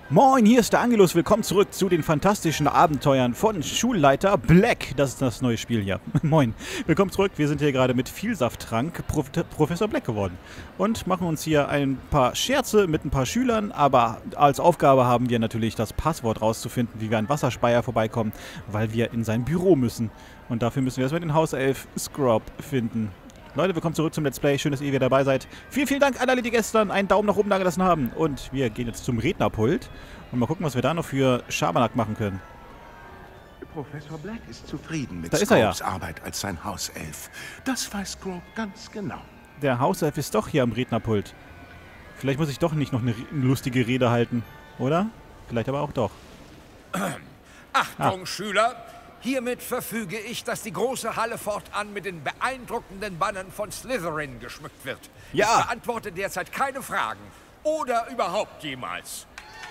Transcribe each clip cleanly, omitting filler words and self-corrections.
Moin, hier ist der Angelus. Willkommen zurück zu den fantastischen Abenteuern von Schulleiter Black. Das ist das neue Spiel hier. Moin. Willkommen zurück. Wir sind hier gerade mit Vielsafttrank Professor Black geworden. Und machen uns hier ein paar Scherze mit ein paar Schülern. Aber als Aufgabe haben wir natürlich das Passwort rauszufinden, wie wir an Wasserspeier vorbeikommen, weil wir in sein Büro müssen. Und dafür müssen wir erstmal den Hauself Scrub finden. Leute, willkommen zurück zum Let's Play. Schön, dass ihr wieder dabei seid. Vielen, vielen Dank an alle, die gestern einen Daumen nach oben dagelassen haben. Und wir gehen jetzt zum Rednerpult und mal gucken, was wir da noch für Schabernack machen können. Professor Black ist zufrieden mit Da ist er ja. Scrobes Arbeit als sein Hauself. Das weiß Scrobe ganz genau. Der Hauself ist doch hier am Rednerpult. Vielleicht muss ich doch nicht noch eine lustige Rede halten, oder? Vielleicht aber auch doch. Achtung, Schüler! Hiermit verfüge ich, dass die große Halle fortan mit den beeindruckenden Bannern von Slytherin geschmückt wird. Ja. Ich beantworte derzeit keine Fragen. Oder überhaupt jemals.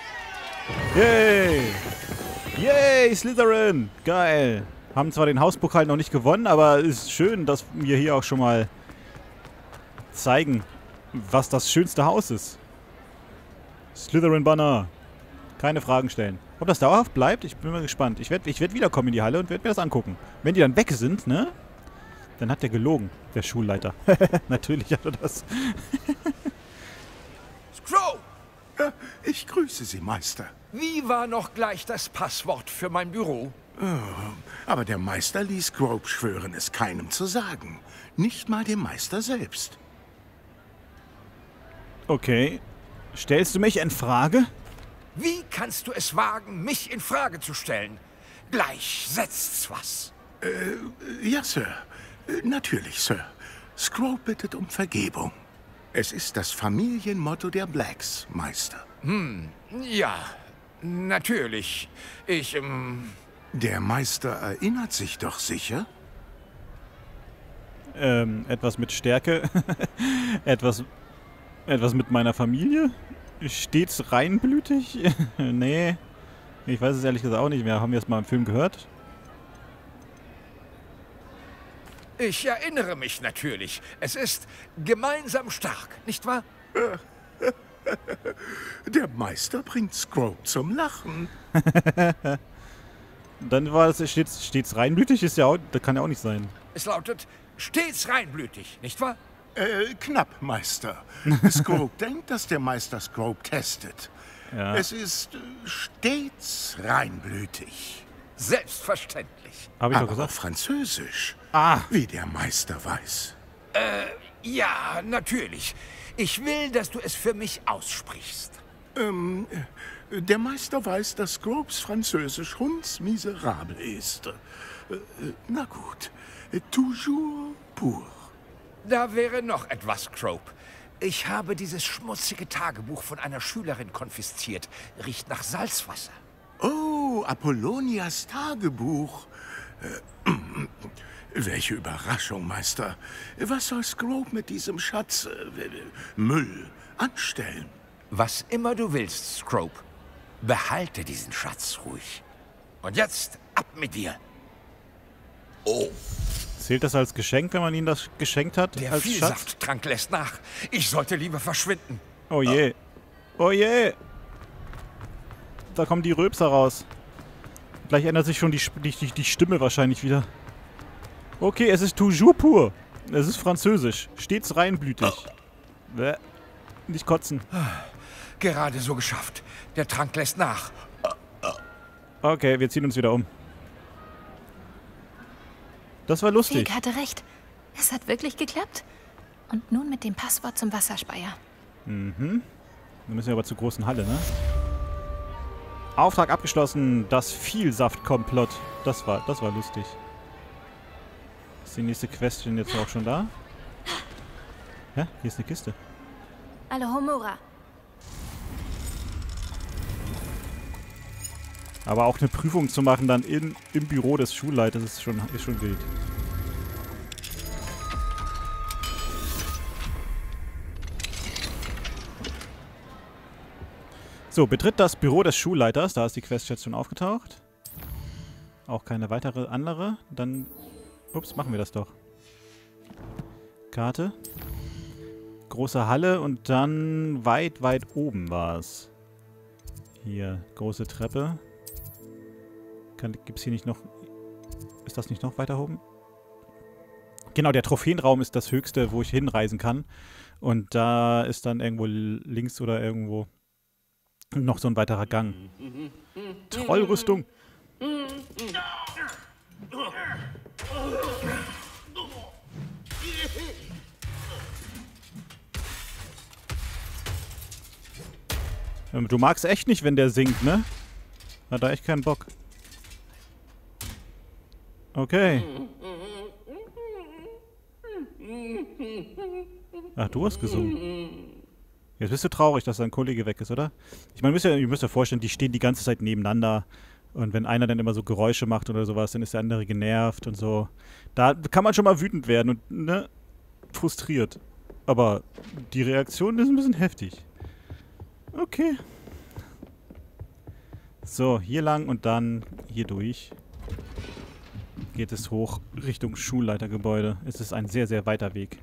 Yay! Yay, Slytherin! Geil! Haben zwar den Hauspokal noch nicht gewonnen, aber es ist schön, dass wir hier auch schon mal zeigen, was das schönste Haus ist. Slytherin-Banner. Keine Fragen stellen. Ob das dauerhaft bleibt, ich bin mal gespannt. Ich werd wiederkommen in die Halle und werde mir das angucken. Wenn die dann weg sind, ne? Dann hat der gelogen, der Schulleiter. Natürlich hat er das. Scrobe! Ich grüße Sie, Meister. Wie war noch gleich das Passwort für mein Büro? Aber der Meister ließ Scrobe schwören, es keinem zu sagen. Nicht mal dem Meister selbst. Okay. Stellst du mich in Frage? Wie kannst du es wagen, mich in Frage zu stellen? Gleich setzt's was. Ja, Sir. Natürlich, Sir. Scrobe bittet um Vergebung. Es ist das Familienmotto der Blacks, Meister. Ja, natürlich. Der Meister erinnert sich doch sicher? Etwas mit Stärke. etwas mit meiner Familie. Stets reinblütig? Nee. Ich weiß es ehrlich gesagt auch nicht mehr. Haben wir es mal im Film gehört? Ich erinnere mich natürlich. Es ist gemeinsam stark, nicht wahr? Der Meister bringt Scrobe zum Lachen. Dann war es stets reinblütig, ist ja auch, das kann ja auch nicht sein. Es lautet stets reinblütig, nicht wahr? Knapp, Meister. Scrobe denkt, dass der Meister Scrobe testet. Ja. Es ist stets reinblütig. Selbstverständlich. Habe ich doch Aber auf gesagt. Französisch. Ah, Wie der Meister weiß. Ja, natürlich. Ich will, dass du es für mich aussprichst. Der Meister weiß, dass Scrobes Französisch hundsmiserabel ist. Na gut. Toujours pour. Da wäre noch etwas, Scrobe. Ich habe dieses schmutzige Tagebuch von einer Schülerin konfisziert. Riecht nach Salzwasser. Oh, Apollonias Tagebuch. Welche Überraschung, Meister. Was soll Scrobe mit diesem Schatz Müll anstellen? Was immer du willst, Scrobe. Behalte diesen Schatz ruhig. Und jetzt ab mit dir. Oh, zählt das als Geschenk, wenn man ihnen das geschenkt hat? der als Schatz? Vielsafttrank lässt nach. Ich sollte lieber verschwinden. Oh je. Oh je. Da kommen die Rülpser raus. Gleich ändert sich schon die Stimme wahrscheinlich wieder. Okay, es ist toujours pur. Es ist französisch. Stets reinblütig. Bäh. Nicht kotzen. Gerade so geschafft. Der Trank lässt nach. Okay, wir ziehen uns wieder um. Das war lustig. Fig hatte recht. Es hat wirklich geklappt. Und nun mit dem Passwort zum Wasserspeier. Dann müssen wir aber zur großen Halle, ne? Auftrag abgeschlossen. Das Vielsaft-Komplott. Das war lustig. Ist die nächste Quest denn jetzt auch schon da? Hä? Hier ist eine Kiste. Alohomora. Aber auch eine Prüfung zu machen dann im Büro des Schulleiters ist schon wild. So, betritt das Büro des Schulleiters. Da ist die Quest jetzt schon aufgetaucht. Auch keine weitere andere. Dann, ups, machen wir das doch. Karte. Große Halle und dann weit oben war es. Hier, große Treppe. Gibt es hier nicht noch... Ist das nicht noch weiter oben? Genau, der Trophäenraum ist das höchste, wo ich hinreisen kann. Und da ist dann irgendwo links oder irgendwo noch so ein weiterer Gang. Trollrüstung! Du magst echt nicht, wenn der singt, ne? Hat da echt keinen Bock. Okay. Ach, du hast gesungen. Jetzt bist du traurig, dass dein Kollege weg ist, oder? Ich meine, ihr müsst ja vorstellen, die stehen die ganze Zeit nebeneinander. Und wenn einer dann immer so Geräusche macht oder sowas, dann ist der andere genervt und so. Da kann man schon mal wütend werden und, ne? Frustriert. Aber die Reaktion ist ein bisschen heftig. Okay. So, hier lang und dann hier durch. Geht es hoch Richtung Schulleitergebäude. Es ist ein sehr, sehr weiter Weg.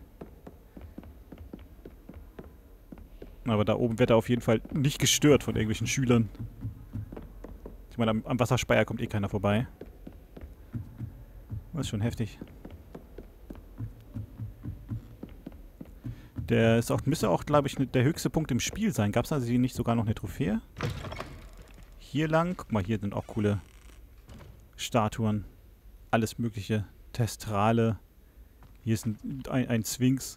Aber da oben wird er auf jeden Fall nicht gestört von irgendwelchen Schülern. Ich meine, am Wasserspeier kommt eh keiner vorbei. Das ist schon heftig. Der ist auch, müsste auch, glaube ich, der höchste Punkt im Spiel sein. Gab es also hier nicht sogar noch eine Trophäe? Hier lang. Guck mal, hier sind auch coole Statuen. Alles mögliche. Testrale. Hier ist ein Sphinx.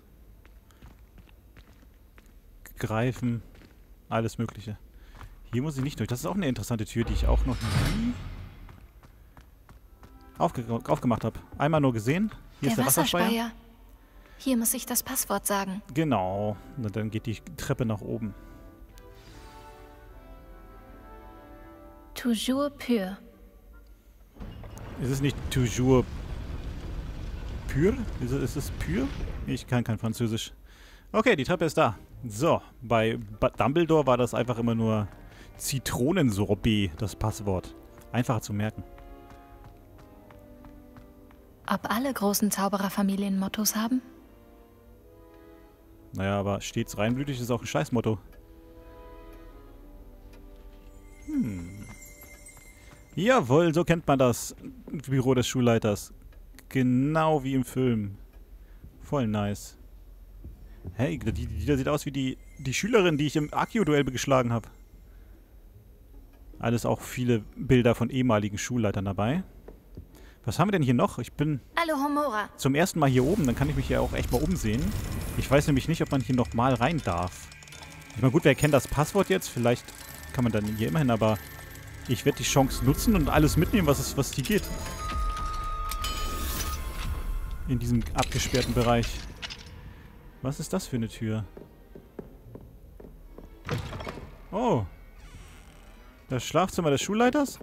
Greifen. Alles mögliche. Hier muss ich nicht durch. Das ist auch eine interessante Tür, die ich auch noch nie aufgemacht habe. Einmal nur gesehen. Hier ist der Wasserspeier. Hier muss ich das Passwort sagen. Genau. Und dann geht die Treppe nach oben. Toujours pur. Ist es nicht toujours pur? Ist es pur? Ich kann kein Französisch. Okay, die Treppe ist da. So, bei Dumbledore war das einfach immer nur Zitronensorbet, das Passwort. Einfacher zu merken. Ob alle großen Zaubererfamilien Mottos haben? Naja, aber stets reinblütig ist auch ein Scheißmotto. Jawohl, so kennt man das Büro des Schulleiters. Genau wie im Film. Voll nice. Hey, die sieht aus wie die Schülerin, die ich im Accio-Duell geschlagen habe. Alles auch viele Bilder von ehemaligen Schulleitern dabei. Was haben wir denn hier noch? Ich bin Alohomora. Zum ersten Mal hier oben, dann kann ich mich ja auch echt mal umsehen. Ich weiß nämlich nicht, ob man hier nochmal rein darf. Ich meine, gut, wer kennt das Passwort jetzt? Vielleicht kann man dann hier immerhin, aber ich werde die Chance nutzen und alles mitnehmen, was hier geht. In diesem abgesperrten Bereich. Was ist das für eine Tür? Oh. Das Schlafzimmer des Schulleiters?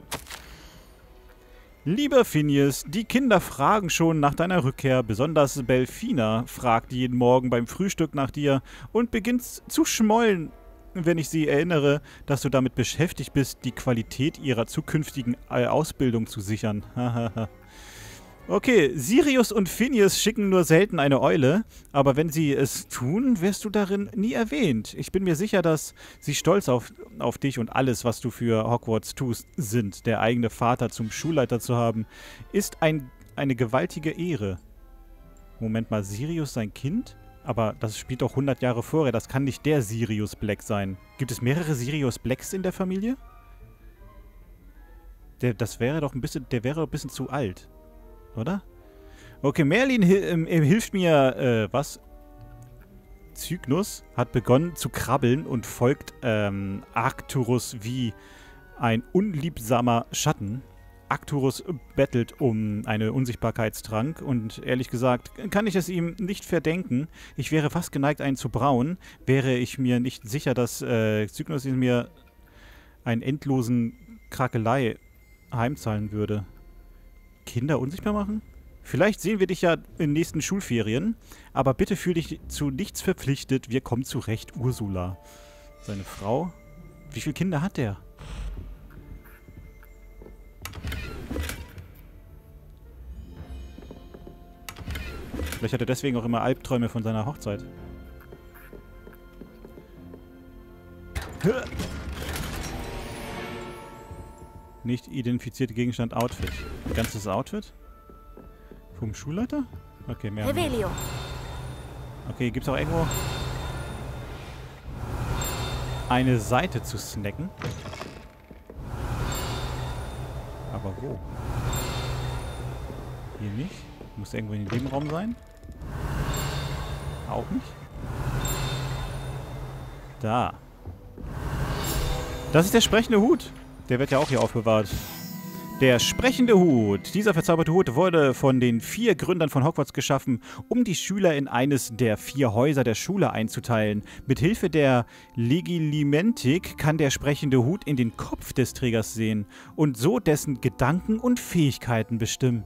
Lieber Phineas, die Kinder fragen schon nach deiner Rückkehr. Besonders Belfina fragt jeden Morgen beim Frühstück nach dir und beginnt zu schmollen, wenn ich sie erinnere, dass du damit beschäftigt bist, die Qualität ihrer zukünftigen Ausbildung zu sichern. Okay, Sirius und Phineas schicken nur selten eine Eule, aber wenn sie es tun, wirst du darin nie erwähnt. Ich bin mir sicher, dass sie stolz auf dich und alles, was du für Hogwarts tust, sind. Der eigene Vater zum Schulleiter zu haben, ist eine gewaltige Ehre. Moment mal, Sirius sein Kind? Aber das spielt doch 100 Jahre vorher, das kann nicht der Sirius Black sein. Gibt es mehrere Sirius Blacks in der Familie? Der wäre doch ein bisschen zu alt. Oder? Okay, Merlin hilft mir, was? Cygnus hat begonnen zu krabbeln und folgt Arcturus wie ein unliebsamer Schatten. Arcturus bettelt um einen Unsichtbarkeitstrank und ehrlich gesagt kann ich es ihm nicht verdenken. Ich wäre fast geneigt, einen zu brauen, wäre ich mir nicht sicher, dass Cygnus mir einen endlosen Krakelei heimzahlen würde. Kinder unsichtbar machen? Vielleicht sehen wir dich ja in den nächsten Schulferien, aber bitte fühl dich zu nichts verpflichtet. Wir kommen zurecht, Ursula. Seine Frau? Wie viele Kinder hat der? Vielleicht hat er deswegen auch immer Albträume von seiner Hochzeit. Nicht identifizierte Gegenstand Outfit. Ein ganzes Outfit? Vom Schulleiter? Okay, mehr. Revelio. Okay, gibt's auch irgendwo eine Seite zu snacken? Aber wo? Hier nicht. Muss irgendwo in dem Raum sein? Auch nicht. Da. Das ist der sprechende Hut. Der wird ja auch hier aufbewahrt. Der sprechende Hut. Dieser verzauberte Hut wurde von den 4 Gründern von Hogwarts geschaffen, um die Schüler in eines der 4 Häuser der Schule einzuteilen. Mit Hilfe der Legilimentik kann der sprechende Hut in den Kopf des Trägers sehen und so dessen Gedanken und Fähigkeiten bestimmen.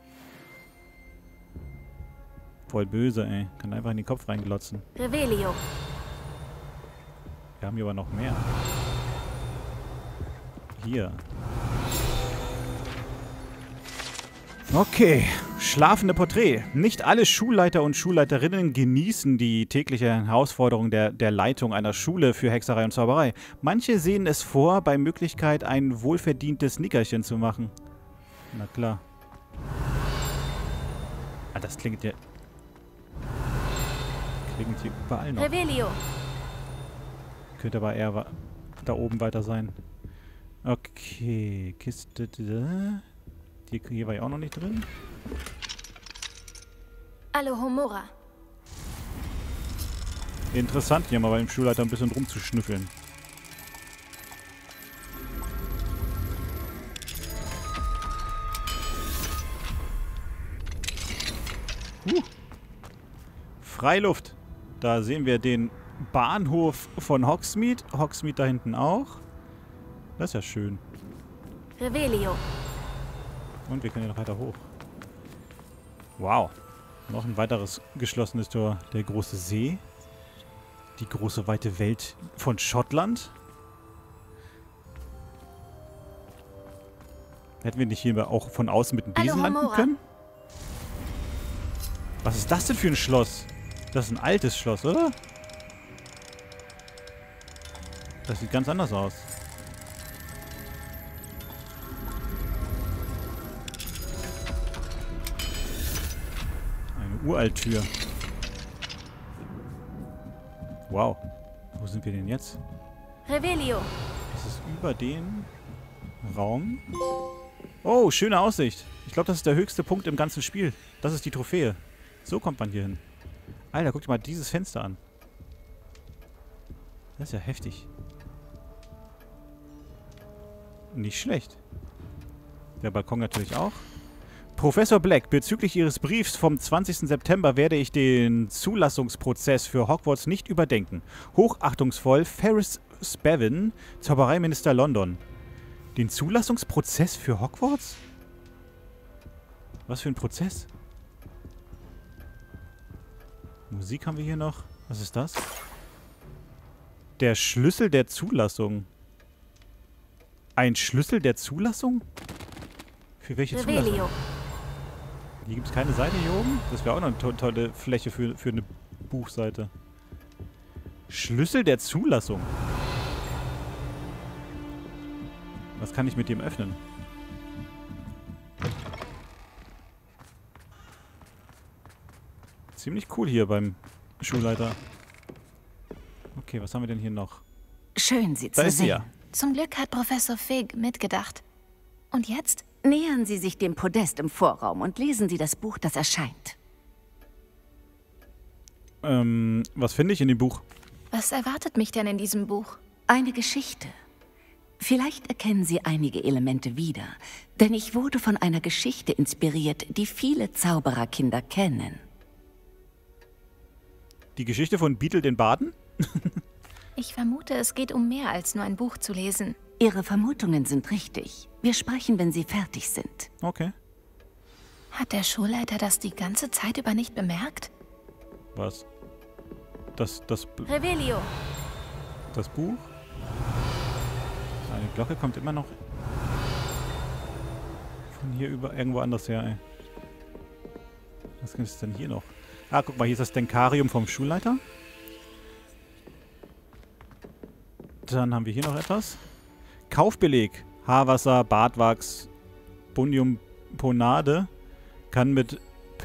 Voll böse, ey. Kann einfach in den Kopf reinglotzen. Revelio. Wir haben hier aber noch mehr. Hier. Okay, schlafende Porträt. Nicht alle Schulleiter und Schulleiterinnen genießen die tägliche Herausforderung der Leitung einer Schule für Hexerei und Zauberei. Manche sehen es vor, bei Möglichkeit ein wohlverdientes Nickerchen zu machen. Na klar. Ah, das klingt ja... Klingt hier überall noch. Revelio. Könnte aber eher da oben weiter sein. Okay, Kiste... Hier war ich auch noch nicht drin. Alohomora. Interessant, hier mal beim Schulleiter ein bisschen rumzuschnüffeln. Freiluft. Da sehen wir den Bahnhof von Hogsmeade. Hogsmeade da hinten auch. Das ist ja schön. Revelio. Und wir können ja noch weiter hoch. Wow. Noch ein weiteres geschlossenes Tor. Der große See. Die große weite Welt von Schottland. Hätten wir nicht hier auch von außen mit dem Besen landen können? Was ist das denn für ein Schloss? Das ist ein altes Schloss, oder? Das sieht ganz anders aus. Uralttür. Wow. Wo sind wir denn jetzt? Revelio. Das ist über den Raum. Oh, schöne Aussicht. Ich glaube, das ist der höchste Punkt im ganzen Spiel. Das ist die Trophäe. So kommt man hier hin. Alter, guck dir mal dieses Fenster an. Das ist ja heftig. Nicht schlecht. Der Balkon natürlich auch. Professor Black, bezüglich Ihres Briefs vom 20. September werde ich den Zulassungsprozess für Hogwarts nicht überdenken. Hochachtungsvoll, Ferris Spavin, Zaubereiminister London. Den Zulassungsprozess für Hogwarts? Was für ein Prozess? Musik haben wir hier noch. Was ist das? Der Schlüssel der Zulassung. Ein Schlüssel der Zulassung? Für welche Zulassung? Hier gibt es keine Seite hier oben? Das wäre auch noch eine tolle Fläche für eine Buchseite. Schlüssel der Zulassung. Was kann ich mit dem öffnen? Ziemlich cool hier beim Schulleiter. Okay, was haben wir denn hier noch? Schön, Sie Da zu ist sie sehen. ja. Zum Glück hat Professor Fig mitgedacht. Und jetzt? Nähern Sie sich dem Podest im Vorraum und lesen Sie das Buch, das erscheint. Was finde ich in dem Buch? Was erwartet mich denn in diesem Buch? Eine Geschichte. Vielleicht erkennen Sie einige Elemente wieder, denn ich wurde von einer Geschichte inspiriert, die viele Zaubererkinder kennen. Die Geschichte von Beetle den Baden? Ich vermute, es geht um mehr als nur ein Buch zu lesen. Ihre Vermutungen sind richtig. Wir sprechen, wenn Sie fertig sind. Okay. Hat der Schulleiter das die ganze Zeit über nicht bemerkt? Was? Revelio. Das Buch? Eine Glocke kommt immer noch von hier über irgendwo anders her, ey. Was ist denn hier noch? Ah, guck mal, hier ist das Denkarium vom Schulleiter. Dann haben wir hier noch etwas. Kaufbeleg. Haarwasser, Bartwachs, Bundiumponade. Kann mit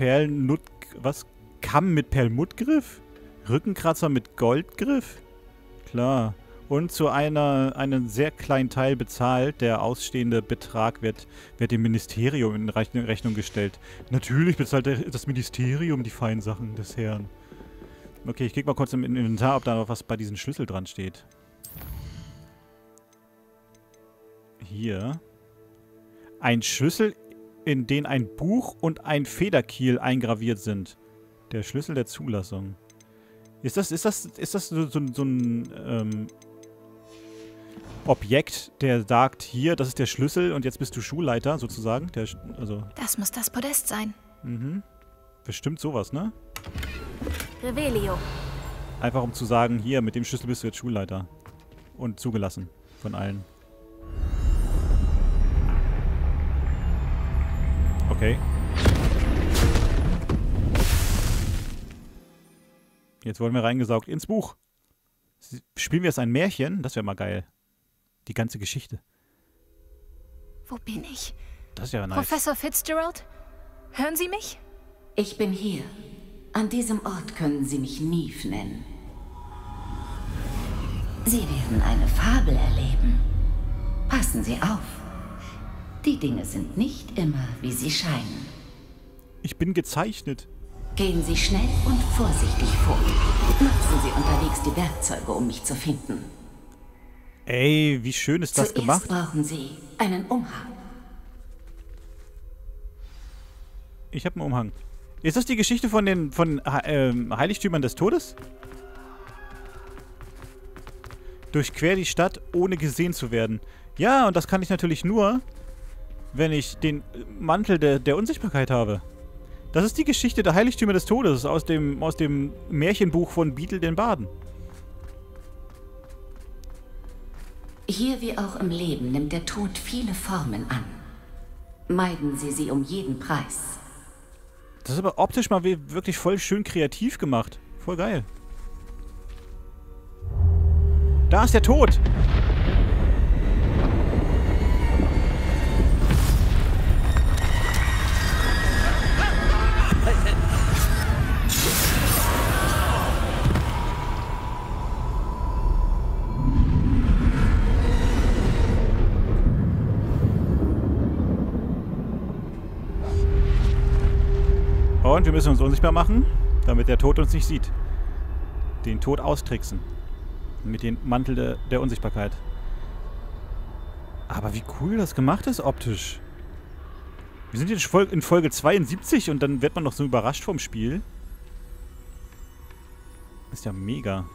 Kamm mit Perlmuttgriff? Rückenkratzer mit Goldgriff? Klar. Und zu einen sehr kleinen Teil bezahlt. Der ausstehende Betrag wird dem Ministerium in Rechnung gestellt. Natürlich bezahlt das Ministerium die feinen Sachen des Herrn. Okay, ich klicke mal kurz im Inventar, ob da noch was bei diesem Schlüssel dran steht. Hier. Ein Schlüssel, in den ein Buch und ein Federkiel eingraviert sind. Der Schlüssel der Zulassung. Ist das so ein Objekt, der sagt, hier, das ist der Schlüssel und jetzt bist du Schulleiter, sozusagen? Das muss das Podest sein. Mhm. Bestimmt sowas, ne? Revelio. Einfach um zu sagen, hier, mit dem Schlüssel bist du jetzt Schulleiter. Und zugelassen. Von allen. Okay. Jetzt wurden wir reingesaugt ins Buch. Spielen wir jetzt ein Märchen? Das wäre mal geil. Die ganze Geschichte. Wo bin ich? Das ist ja nice. Professor Fitzgerald? Hören Sie mich? Ich bin hier. An diesem Ort können Sie mich Neve nennen. Sie werden eine Fabel erleben. Passen Sie auf. Die Dinge sind nicht immer, wie sie scheinen. Ich bin gezeichnet. Gehen Sie schnell und vorsichtig vor. Nutzen Sie unterwegs die Werkzeuge, um mich zu finden. Ey, wie schön ist das gemacht? Zuerst brauchen Sie einen Umhang. Ich habe einen Umhang. Ist das die Geschichte von den Heiligtümern des Todes? Durchquer die Stadt, ohne gesehen zu werden. Ja, und das kann ich natürlich nur, wenn ich den Mantel der Unsichtbarkeit habe. Das ist die Geschichte der Heiligtümer des Todes aus dem Märchenbuch von Beetle den Baden. Hier wie auch im Leben nimmt der Tod viele Formen an. Meiden Sie sie um jeden Preis. Das ist aber optisch mal wirklich voll schön kreativ gemacht. Voll geil. Da ist der Tod! Und wir müssen uns unsichtbar machen, damit der Tod uns nicht sieht. Den Tod austricksen. Mit dem Mantel der Unsichtbarkeit. Aber wie cool das gemacht ist optisch. Wir sind jetzt in Folge 72 und dann wird man noch so überrascht vom Spiel. Ist ja mega.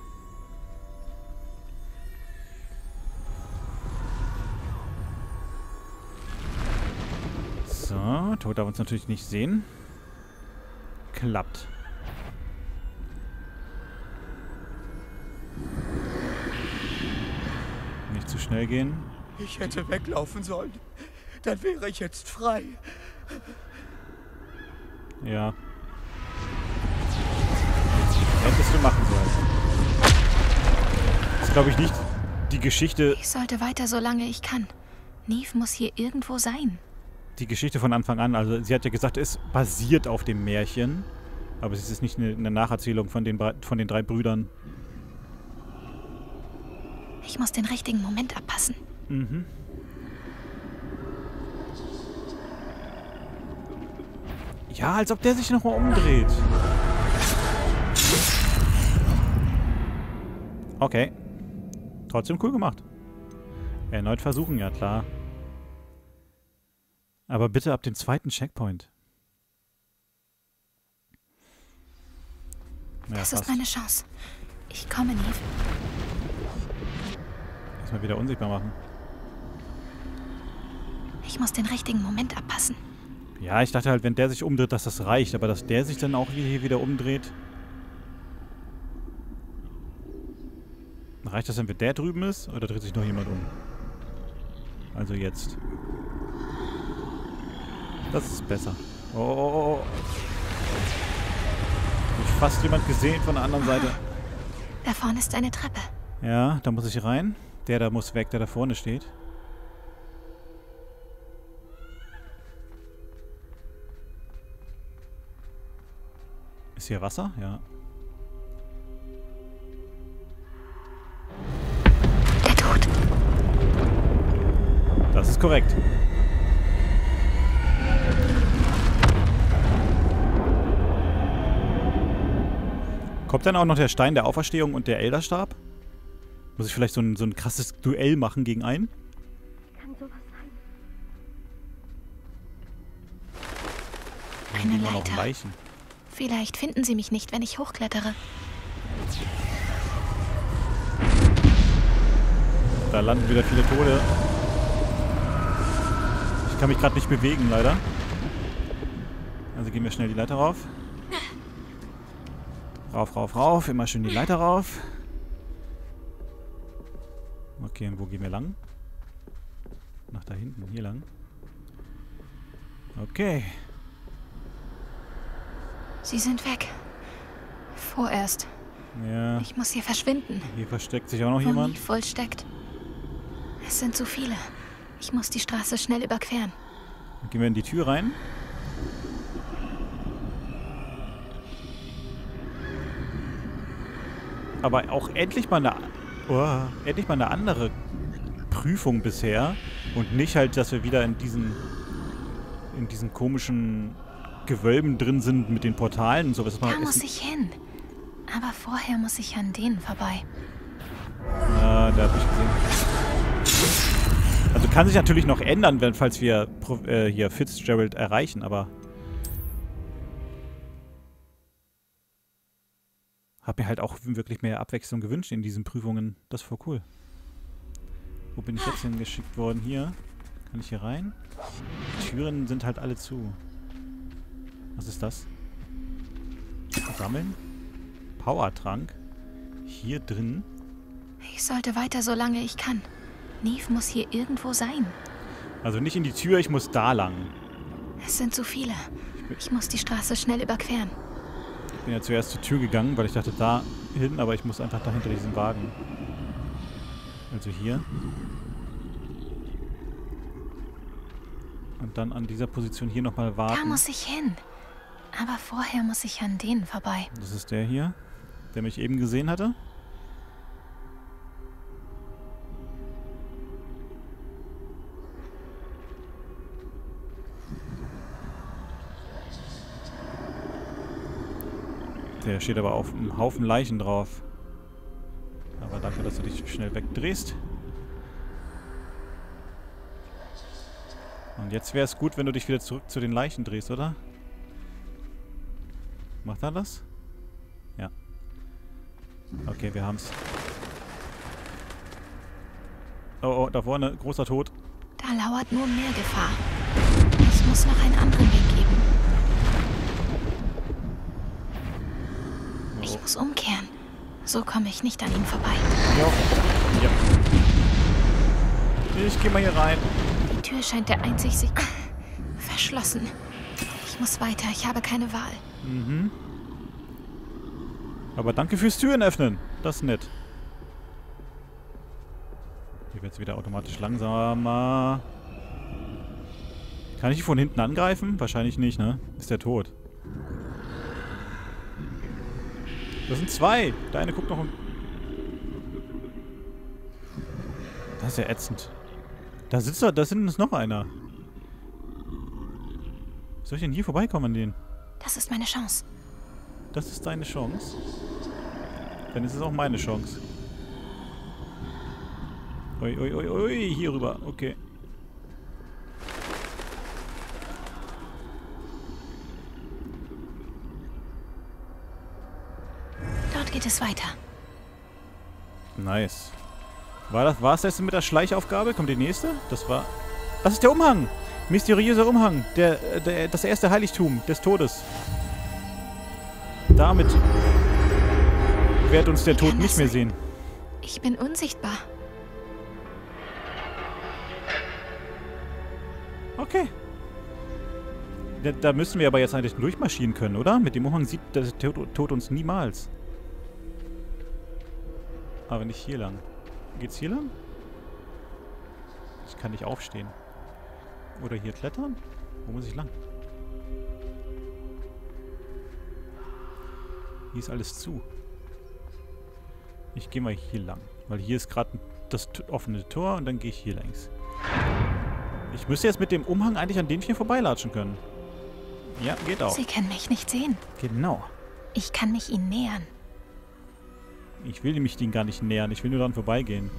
So, Tod darf uns natürlich nicht sehen. Klappt. Nicht zu schnell gehen. Ich hätte weglaufen sollen. Dann wäre ich jetzt frei. Ja. Hättest du machen sollen. Das ist, glaube ich, nicht die Geschichte... Ich sollte weiter, solange ich kann. Neve muss hier irgendwo sein. Die Geschichte von Anfang an. Also sie hat ja gesagt, es basiert auf dem Märchen. Aber es ist nicht eine Nacherzählung von den 3 Brüdern. Ich muss den richtigen Moment abpassen. Mhm. Ja, als ob der sich nochmal umdreht. Okay. Trotzdem cool gemacht. Erneut versuchen, ja klar. Aber bitte ab dem 2. Checkpoint. Ja, das fast. ist meine Chance. Ich komme, Neve. Erstmal wieder unsichtbar machen. Ich muss den richtigen Moment abpassen. Ja, ich dachte halt, wenn der sich umdreht, dass das reicht. Aber dass der sich dann auch hier wieder umdreht. Reicht das, wenn der drüben ist? Oder dreht sich noch jemand um? Also jetzt. Das ist besser. Oh. Hab ich fast jemand gesehen von der anderen Seite. Da vorne ist eine Treppe. Ja, da muss ich rein. Der da muss weg, der da vorne steht. hier Wasser? Ja. Der Tod. Das ist korrekt. Kommt dann auch noch der Stein der Auferstehung und der Elderstab? Muss ich vielleicht so ein krasses Duell machen gegen einen? Kann sowas sein? Dann Eine liegen wir noch Leiter. Leichen. Vielleicht finden sie mich nicht, wenn ich hochklettere. Da landen wieder viele Tote. Ich kann mich gerade nicht bewegen, leider. Also gehen wir schnell die Leiter rauf. Rauf, rauf, rauf. Immer schön die Leiter rauf. Okay, und wo gehen wir lang? Nach da hinten, hier lang. Okay. Sie sind weg. Vorerst. Ja, Ich muss hier verschwinden. hier versteckt sich auch noch Wo jemand. Neve wohl steckt. Es sind so viele. Ich muss die Straße schnell überqueren. Dann gehen wir in die Tür rein. Aber auch endlich mal eine andere Prüfung bisher. Und nicht halt, dass wir wieder in diesen komischen Gewölben drin sind mit den Portalen und sowas. Da muss ich hin. Aber vorher muss ich an denen vorbei. Ah, da hab ich gesehen. Also kann sich natürlich noch ändern, falls wir hier Fitzgerald erreichen, aber hab mir halt auch wirklich mehr Abwechslung gewünscht in diesen Prüfungen. Das ist voll cool. Wo bin ich jetzt hingeschickt worden? Hier. Kann ich hier rein? Die Türen sind halt alle zu. Was ist das? Sammeln? Powertrank? Hier drin? Ich sollte weiter, solange ich kann. Neve muss hier irgendwo sein. Also nicht in die Tür, ich muss da lang. Es sind so viele. Ich muss die Straße schnell überqueren. Ich bin ja zuerst zur Tür gegangen, weil ich dachte, da hin, aber ich muss einfach da hinter diesem Wagen. Also hier. Und dann an dieser Position hier nochmal Da warten. muss ich hin. Aber vorher muss ich an denen vorbei. Das ist der hier, der mich eben gesehen hatte. Der steht aber auf einem Haufen Leichen drauf. Aber danke, dass du dich schnell wegdrehst. Und jetzt wäre es gut, wenn du dich wieder zurück zu den Leichen drehst, oder? Macht er das? Ja. Okay, wir haben's. Oh, oh, da vorne, großer Tod. Da lauert nur mehr Gefahr. Es muss noch einen anderen Weg geben. Ich muss umkehren. So komme ich nicht an ihm vorbei. Ja. Ja. Ich geh mal hier rein. Die Tür scheint der einzig verschlossen. Ich muss weiter, ich habe keine Wahl. Mhm. Aber danke fürs Türen öffnen. Das ist nett. Hier wird es wieder automatisch langsamer. Kann ich die von hinten angreifen? Wahrscheinlich nicht, ne? Ist der tot. Das sind zwei. Der eine guckt noch... Das ist ja ätzend. Da sitzt da hinten ist noch einer. Soll ich denn hier vorbeikommen an den? Das ist meine Chance. Das ist deine Chance. Dann ist es auch meine Chance. Ui, ui, ui, ui, hier rüber. Okay. Dort geht es weiter. Nice. War es das mit der Schleichaufgabe? Kommt die nächste? Das ist der Umhang. Mysteriöser Umhang. Das erste Heiligtum des Todes. Damit wird uns der Tod nicht mehr sehen. Ich bin unsichtbar. Okay. Da müssen wir aber jetzt eigentlich durchmarschieren können, oder? Mit dem Umhang sieht der Tod uns niemals. Aber nicht hier lang. Geht's hier lang? Ich kann nicht aufstehen. Oder hier klettern? Wo muss ich lang? Hier ist alles zu. Ich gehe mal hier lang. Weil hier ist gerade das offene Tor und dann gehe ich hier längs. Ich müsste jetzt mit dem Umhang eigentlich an den hier vorbeilatschen können. Ja, geht auch. Sie können mich nicht sehen. Genau. Ich kann mich ihnen nähern. Ich will mich denen gar nicht nähern. Ich will nur dran vorbeigehen.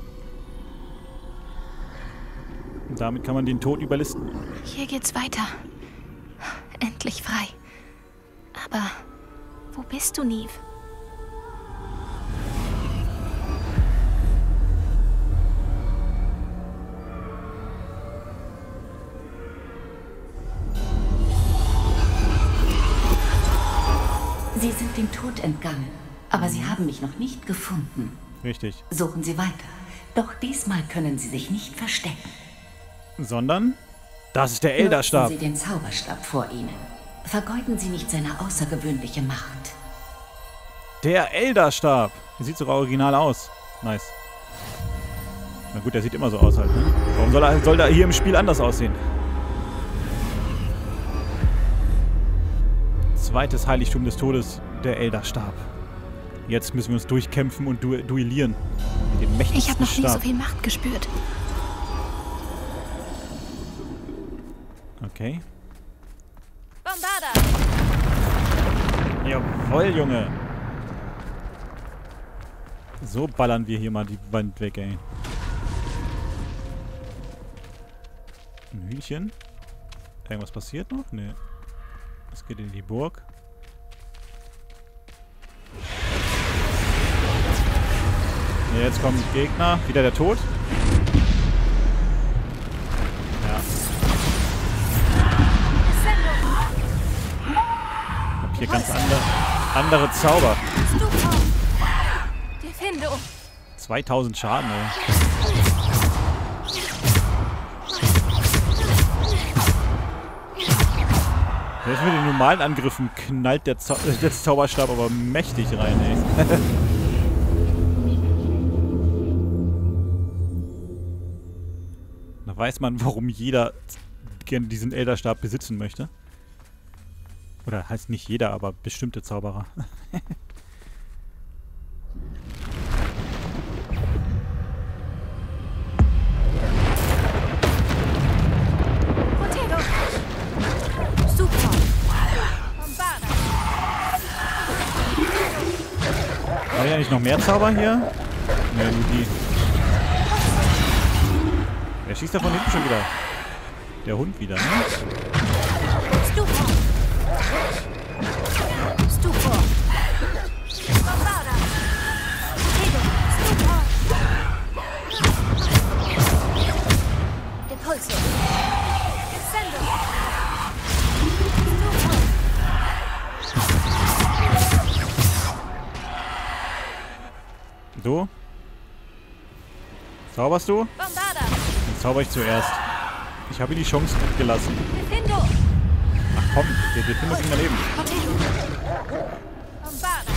Und damit kann man den Tod überlisten. Hier geht's weiter. Endlich frei. Aber wo bist du, Neve? Sie sind dem Tod entgangen, aber Sie haben mich noch nicht gefunden. Richtig. Suchen Sie weiter. Doch diesmal können Sie sich nicht verstecken. Sondern? Das ist der Elderstab. Nutzen Sie den Zauberstab vor Ihnen. Vergeuden Sie nicht seine außergewöhnliche Macht. Der Elderstab. Der sieht sogar original aus. Nice. Na gut, der sieht immer so aus halt, ne? Warum soll er hier im Spiel anders aussehen? Zweites Heiligtum des Todes, der Elderstab. Jetzt müssen wir uns durchkämpfen und duellieren. Mit dem mächtigsten Ich habe noch nie Stab. so viel Macht gespürt. Okay. Bombarda! Jawohl, Junge. So ballern wir hier mal die Wand weg, ey. Ein Hühnchen. Irgendwas passiert noch? Nee. Es geht in die Burg. Ja, jetzt kommen Gegner. Wieder der Tod. Ja. Ich hab hier ganz andere Zauber. Stupa! Defendo! 2000 Schaden, ey. Selbst mit den normalen Angriffen knallt der Zauberstab aber mächtig rein, ey. Da weiß man, warum jeder gerne diesen Elderstab besitzen möchte. Oder heißt nicht jeder, aber bestimmte Zauberer. Potato! Super! Bombarda! Haben wir ja nicht noch mehr Zauber hier? Ne, nur die. Wer schießt da von hinten schon wieder? Der Hund wieder, ne? Stupa! Stupa! Bombarda! Potato! Stupa! Impulso! Sendo! Stupa! Du? Zauberst du? Bombarda! Dann zauber ich zuerst. Ich habe ihm die Chance gelassen. Defendo! Ach komm, der Defendo ging daneben. Potato! Bombarda!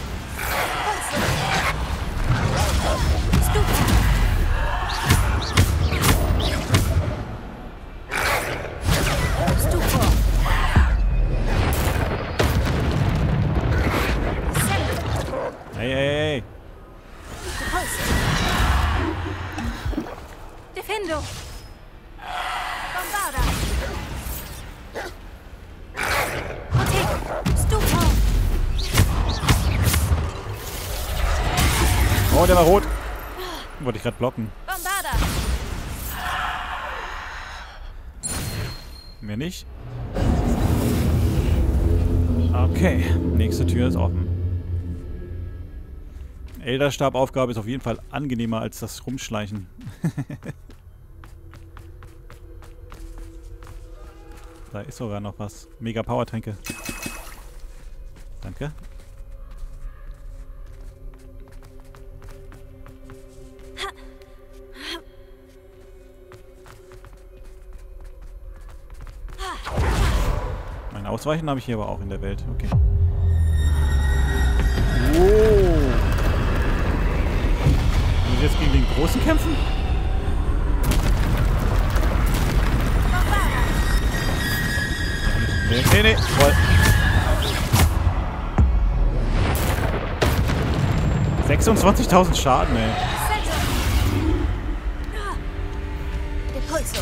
Impulso! Stupa! Stupa! Sendo! Hey, hey, hey. Impulso! Defendo! Bombarda! Potato! Stupa! Oh, der war rot. Wollte ich gerade blocken. Bombarda! Mehr nicht. Okay, nächste Tür ist offen. Elderstab-Aufgabe ist auf jeden Fall angenehmer als das Rumschleichen. Da ist sogar noch was. Mega Power-Tränke. Danke. Mein Ausweichen habe ich hier aber auch in der Welt. Okay. Wow. Muss ich jetzt gegen den Großen kämpfen? Nee, nee, nee. Voll. 26.000 Schaden, ey. Depulso.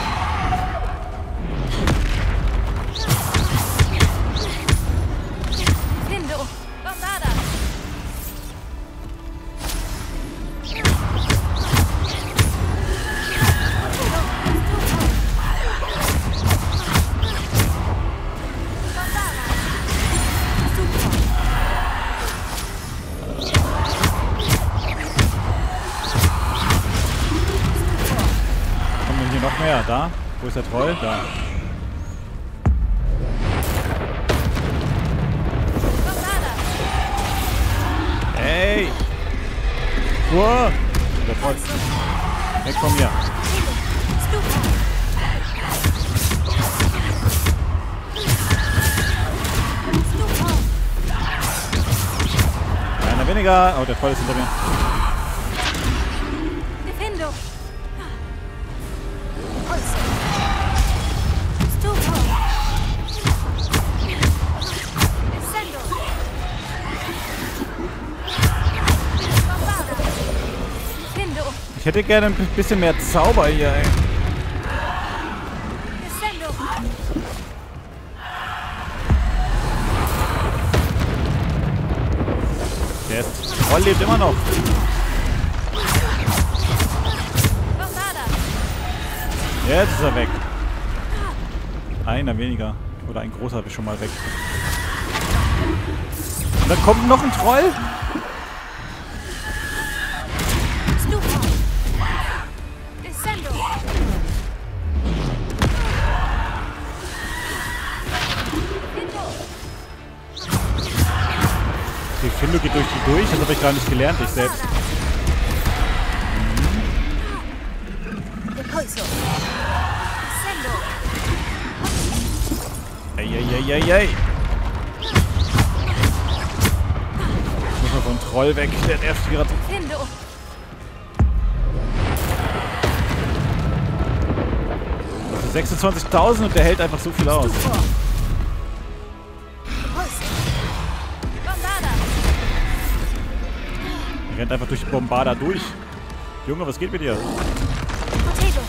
Defendo. Bombada. Kommen denn hier noch mehr? Da? Wo ist der Troll? Da. Hey! Uah! Der Troll. Weg von mir. Einer weniger. Oh, der Troll ist hinter mir. Defendo. Depulso. Stupo. Descendo. Bombada. Defendo. Ich hätte gerne ein bisschen mehr Zauber hier, ey. Descendo. Der Troll lebt immer noch. Bombada. Jetzt ist er weg. Einer weniger. Oder ein großer ist schon mal weg. Und dann kommt noch ein Troll. Stupo. Descendo. Die Findo geht durch die durch. Das habe ich gar nicht gelernt, ich selbst. Depulso. Descendo. Eieieiei. Muss mal von Troll weg. Der nervt gerade. Defendo. 26.000 und der hält einfach so viel aus. Stupo. Depulso. Bombada. Er rennt einfach durch die Bombarda durch. Junge, was geht mit dir? Potato.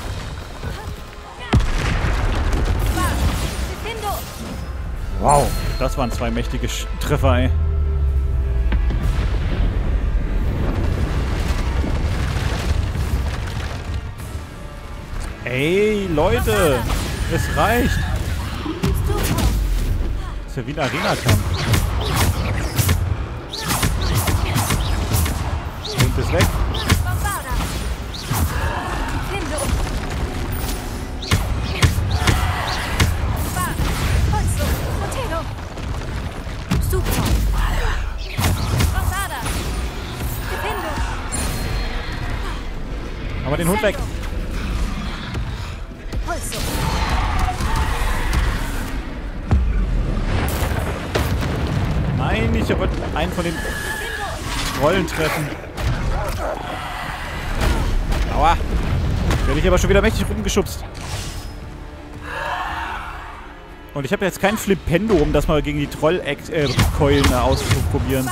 Defendo. Wow. Das waren zwei mächtige Treffer, ey. Ey, Leute. Es reicht. Stupo. Das ist ja wie ein Arena-Kampf. Und ist weg. Bombada. Defendo. Polso. Potato. Stupo. Bombada. Defendo. Aber den Hund weg. Polso. Nein, ich wollte einen von den Trollen treffen. Aua. Werde ich aber schon wieder mächtig rumgeschubst. Und ich habe jetzt kein Flipendo, um das mal gegen die Troll-Keulen auszuprobieren.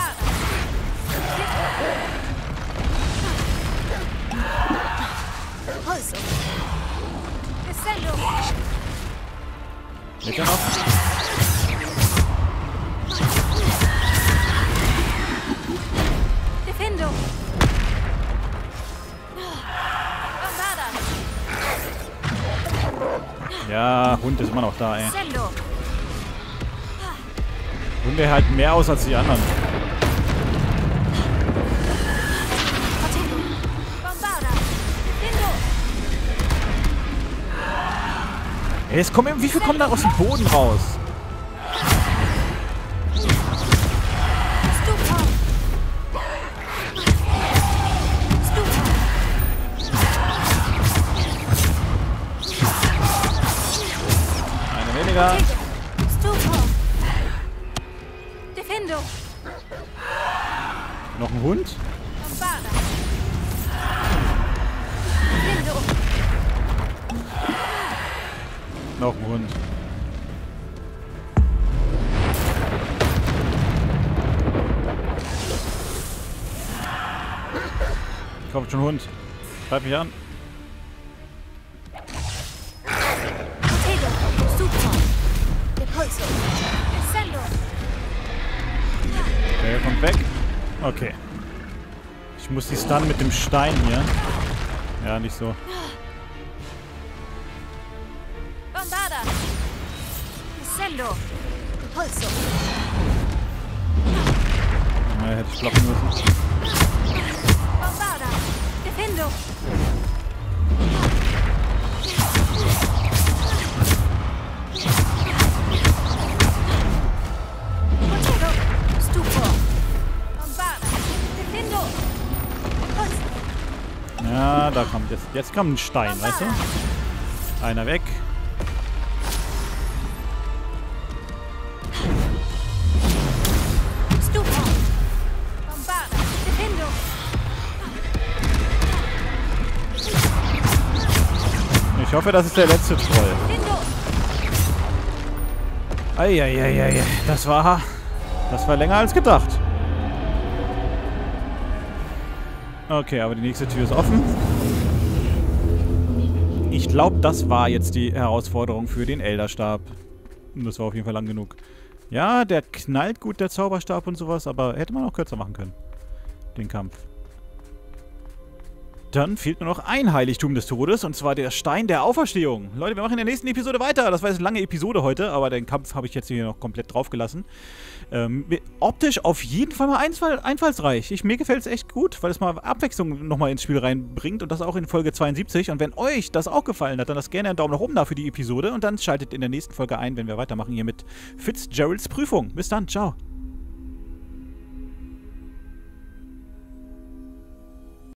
Polso. Descendo. Lebt er noch? Defendo. Bombada. Ja, Hund ist immer noch da, ey. Descendo. Hunde halten mehr aus als die anderen. Potato. Bombada. Defendo. Ey, es kommen, wie viel kommen da aus dem Boden raus? Stupo. Stupo. Eine weniger. Stupo. Defendo. Noch ein Hund. Bombada. Defendo. Noch ein Hund. Komm schon, Hund. Greif mich an. Potato. Stupor. Repulso. Descendo. Der kommt weg. Okay. Ich muss die stunnen mit dem Stein hier. Ja, nicht so. Bombada. Descendo. Repulso. Ja, hätte ich blocken müssen. Bombada. Defendo. Potato. Stupor. Bombada. Defendo. Repulso. Ja, da kommt jetzt. Jetzt kommt ein Stein, weißt du? Einer weg. Stupor. Bombada. Defendo. Ich hoffe, das ist der letzte Troll. Defendo. Eieieiei. Das war länger als gedacht. Okay, aber die nächste Tür ist offen. Ich glaube, das war jetzt die Herausforderung für den Elderstab. Und das war auf jeden Fall lang genug. Ja, der knallt gut, der Zauberstab und sowas, aber hätte man auch kürzer machen können. Den Kampf. Dann fehlt nur noch ein Heiligtum des Todes, und zwar der Stein der Auferstehung. Leute, wir machen in der nächsten Episode weiter. Das war jetzt eine lange Episode heute, aber den Kampf habe ich jetzt hier noch komplett drauf gelassen. Optisch auf jeden Fall mal einfallsreich. Mir gefällt es echt gut, weil es mal Abwechslung nochmal ins Spiel reinbringt, und das auch in Folge 72. Und wenn euch das auch gefallen hat, dann lasst gerne einen Daumen nach oben da für die Episode, und dann schaltet in der nächsten Folge ein, wenn wir weitermachen hier mit Fitzgeralds Prüfung. Bis dann, ciao.